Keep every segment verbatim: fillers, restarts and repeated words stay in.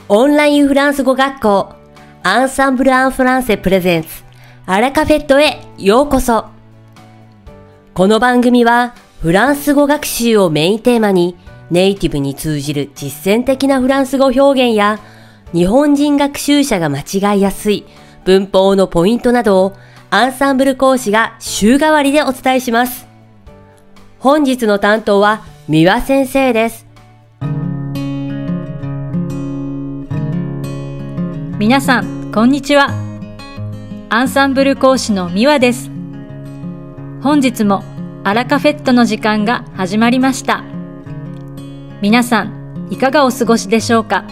オンラインフランス語学校アンサンブル・アン・フランセプレゼンツアラカフェットへようこそ。この番組はフランス語学習をメインテーマにネイティブに通じる実践的なフランス語表現や日本人学習者が間違いやすい文法のポイントなどをアンサンブル講師が週替わりでお伝えします。本日の担当は三輪先生です。 皆さんこんにちは。アンサンブル講師の三輪です。本日もアラカフェットの時間が始まりました。皆さんいかがお過ごしでしょうか。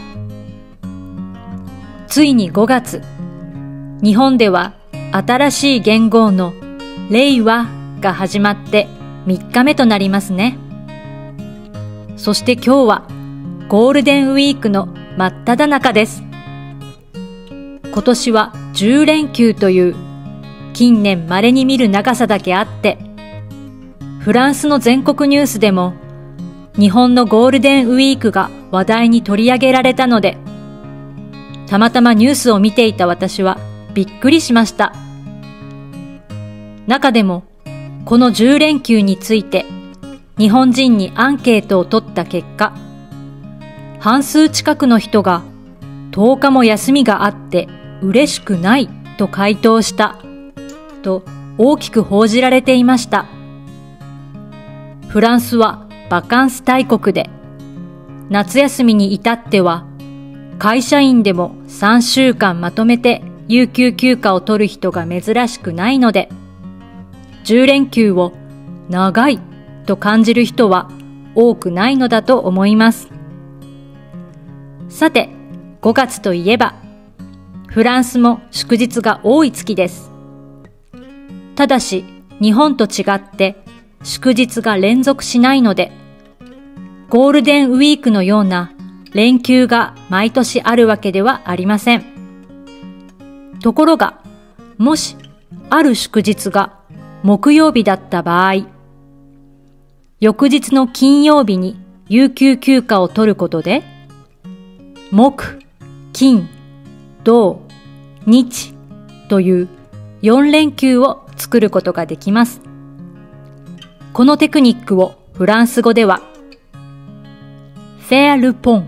ついにごがつ、日本では新しい元号の令和が始まってみっかめとなりますね。そして今日はゴールデンウィークの真っ只中です。今年はじゅう連休という近年稀に見る長さだけあって、フランスの全国ニュースでも日本のゴールデンウィークが話題に取り上げられたので、たまたまニュースを見ていた私はびっくりしました。中でもこのじゅう連休について日本人にアンケートを取った結果、半数近くの人がとおかも休みがあって嬉しくないと回答したと大きく報じられていました。フランスはバカンス大国で、夏休みに至っては会社員でもさんしゅうかんまとめて有給休暇を取る人が珍しくないので、じゅう連休を長いと感じる人は多くないのだと思います。さて、ごがつといえばフランスも祝日が多い月です。ただし日本と違って祝日が連続しないので、ゴールデンウィークのような連休が毎年あるわけではありません。ところが、もしある祝日が木曜日だった場合、翌日の金曜日に有給休暇を取ることで、木、金、土、日というよん連休を作ることができます。このテクニックをフランス語ではfaire le pont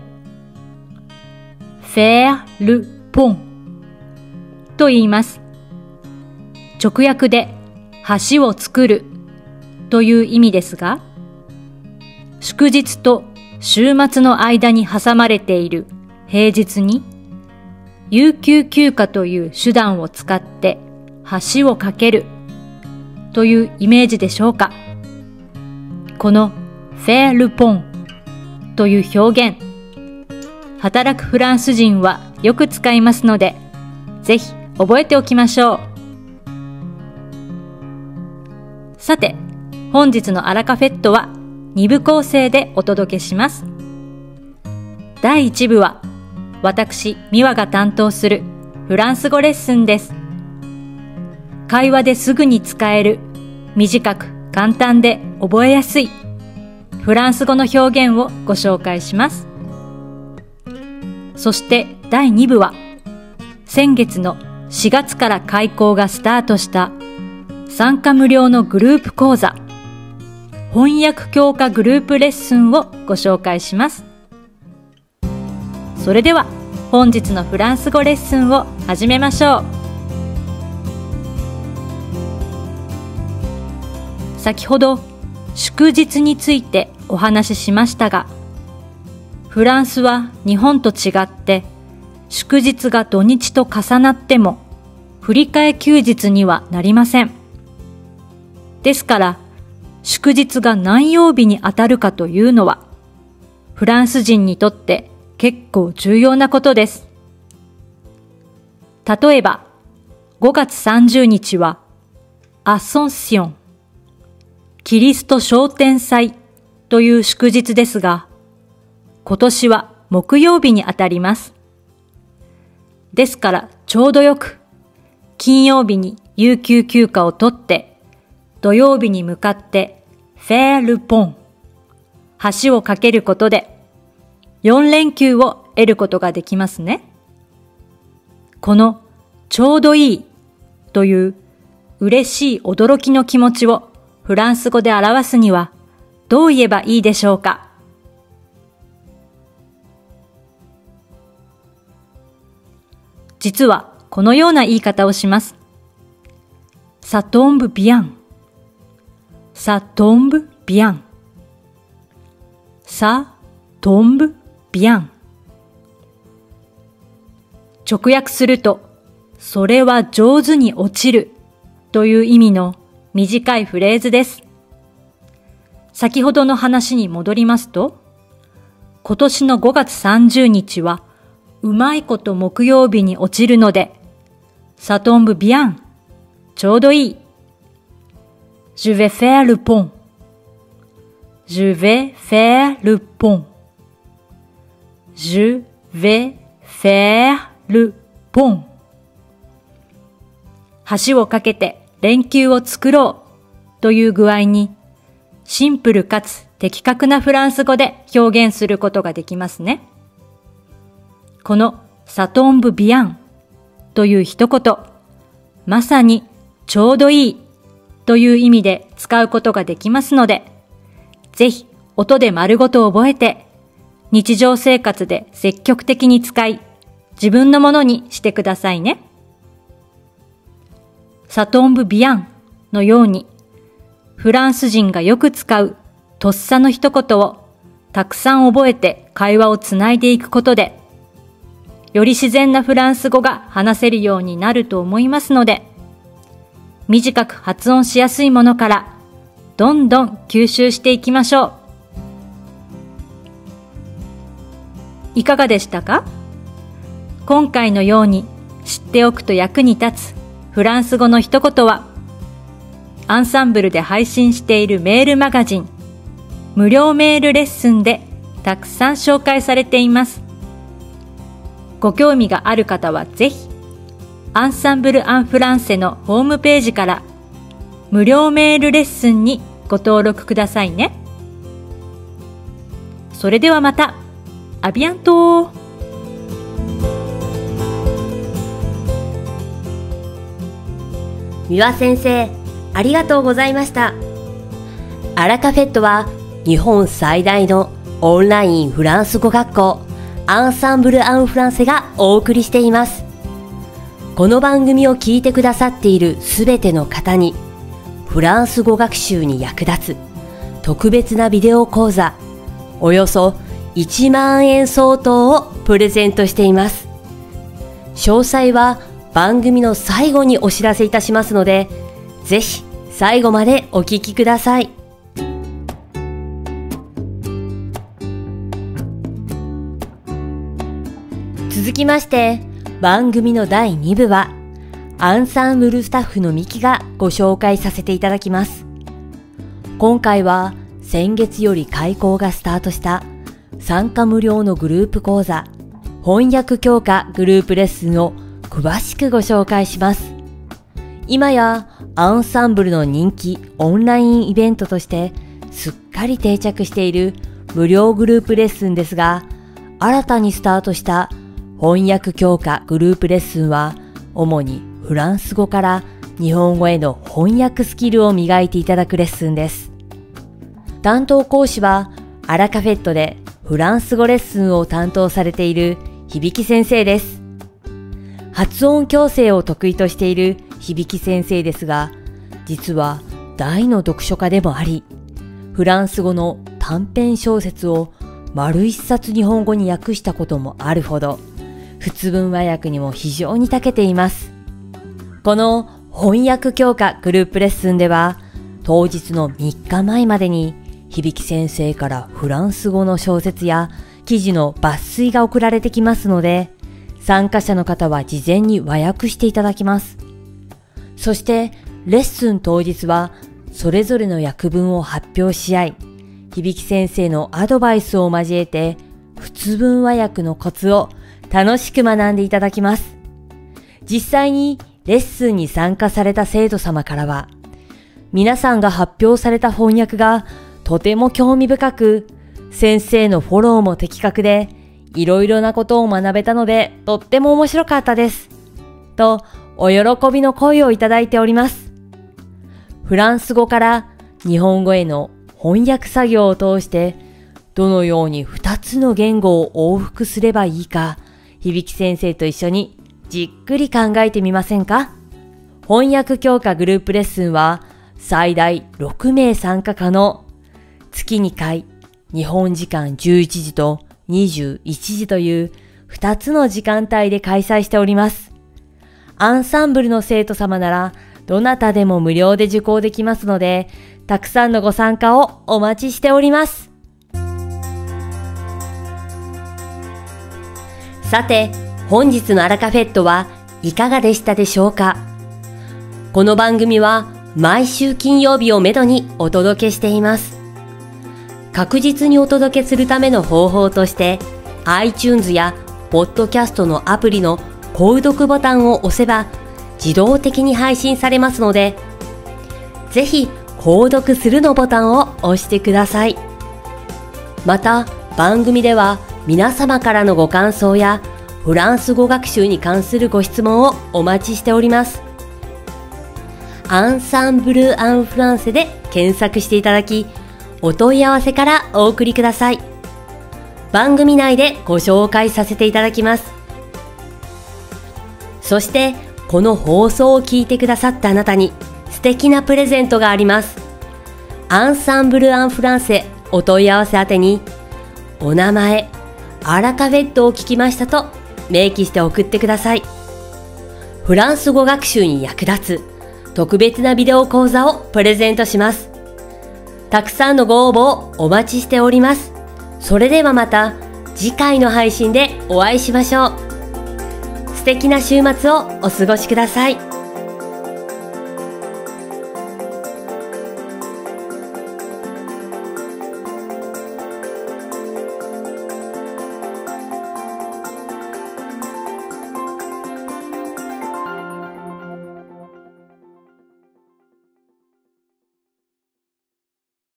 faire le pont と言います。直訳で橋を作るという意味ですが、祝日と週末の間に挟まれている平日に有給休暇という手段を使って橋を架けるというイメージでしょうか。このfaire le pontという表現、働くフランス人はよく使いますので、ぜひ覚えておきましょう。さて、本日のアラカフェットはに部構成でお届けします。だいいち部は私、三輪が担当するフランス語レッスンです。会話ですぐに使える、短く簡単で覚えやすいフランス語の表現をご紹介します。そしてだいに部は先月のしがつから開講がスタートした参加無料のグループ講座、翻訳強化グループレッスンをご紹介します。それでは本日のフランス語レッスンを始めましょう。先ほど祝日についてお話ししましたが、フランスは日本と違って祝日が土日と重なっても振り替え休日にはなりません。ですから祝日が何曜日に当たるかというのはフランス人にとって結構重要なことです。例えばごがつさんじゅうにちはアソンシオン、キリスト昇天祭という祝日ですが、今年は木曜日にあたります。ですからちょうどよく金曜日に有給休暇を取って土曜日に向かってfaire le pont、橋を架けることでよん連休を得ることができますね。このちょうどいいという嬉しい驚きの気持ちをフランス語で表すにはどう言えばいいでしょうか。実はこのような言い方をします。Ça tombe bien. Ça tombe bien. Ça tombe bien. 直訳すると、それは上手に落ちるという意味の短いフレーズです。先ほどの話に戻りますと、今年のごがつさんじゅうにちはうまいこと木曜日に落ちるので、Ça tombe bien. ちょうどいい。Je vais faire le pont. Je vais faire le pont. Je vais faire le pont. 橋を架けて連休を作ろうという具合に、シンプルかつ的確なフランス語で表現することができますね。このÇa tombe bienという一言、まさにちょうどいいという意味で使うことができますので、ぜひ音で丸ごと覚えて、日常生活で積極的に使い、自分のものにしてくださいね。Ça tombe bienのように、フランス人がよく使うとっさの一言をたくさん覚えて会話をつないでいくことで、より自然なフランス語が話せるようになると思いますので、短く発音しやすいものからどんどん吸収していきましょう。いかがでしたか？今回のように知っておくと役に立つフランス語の一言は、アンサンブルで配信しているメールマガジン、無料メールレッスンでたくさん紹介されています。ご興味がある方はぜひ、アンサンブル・アン・フランセのホームページから無料メールレッスンにご登録くださいね。それではまた、アビアントー。 三輪先生、ありがとうございました。アラカフェットは日本最大のオンラインフランス語学校アンサンブル・アン・フランセがお送りしています。この番組を聞いてくださっているすべての方にフランス語学習に役立つ特別なビデオ講座およそいちまんえん相当をプレゼントしています。詳細は番組の最後にお知らせいたしますので、ぜひ最後までお聞きください。続きまして、番組のだいにぶはアンサンブルスタッフのミキがご紹介させていただきます。今回は先月より開講がスタートした参加無料のグループ講座翻訳強化グループレッスンを詳しくご紹介します。今やアンサンブルの人気オンラインイベントとしてすっかり定着している無料グループレッスンですが、新たにスタートした翻訳強化グループレッスンは主にフランス語から日本語への翻訳スキルを磨いていただくレッスンです。担当講師はアラカフェットでフランス語レッスンを担当されている響先生です。発音矯正を得意としている響先生ですが、実は大の読書家でもあり、フランス語の短編小説を丸一冊日本語に訳したこともあるほど、仏文和訳にも非常に長けています。この翻訳強化グループレッスンでは、当日のみっかまえまでに響先生からフランス語の小説や記事の抜粋が送られてきますので、参加者の方は事前に和訳していただきます。そしてレッスン当日はそれぞれの訳文を発表し合い、響先生のアドバイスを交えて仏文和訳のコツを楽しく学んでいただきます。実際にレッスンに参加された生徒様からは、皆さんが発表された翻訳がとても興味深く、 先生のフォローも的確で、いろいろなことを学べたので、とっても面白かったです。と、お喜びの声をいただいております。フランス語から日本語への翻訳作業を通して、どのように二つの言語を往復すればいいか、響先生と一緒にじっくり考えてみませんか？翻訳強化グループレッスンは最大ろくめい参加可能。月にかい、日本時間じゅういちじとにじゅういちじというふたつの時間帯で開催しております。アンサンブルの生徒様ならどなたでも無料で受講できますので、たくさんのご参加をお待ちしております。さて、本日のアラカフェットはいかがでしたでしょうか？この番組は毎週金曜日をめどにお届けしています。確実にお届けするための方法として、iTunes やポッドキャストのアプリの購読ボタンを押せば自動的に配信されますので、ぜひ購読するのボタンを押してください。また、番組では皆様からのご感想やフランス語学習に関するご質問をお待ちしております。アンサンブル・アン・フランセで検索していただき、お問い合わせからお送りください。番組内でご紹介させていただきます。そして、この放送を聞いてくださったあなたに素敵なプレゼントがあります。アンサンブル・アン・フランセお問い合わせ宛てに、お名前、アラカフェットを聞きましたと明記して送ってください。フランス語学習に役立つ特別なビデオ講座をプレゼントします。たくさんのご応募をお待ちしております。それではまた次回の配信でお会いしましょう。素敵な週末をお過ごしください。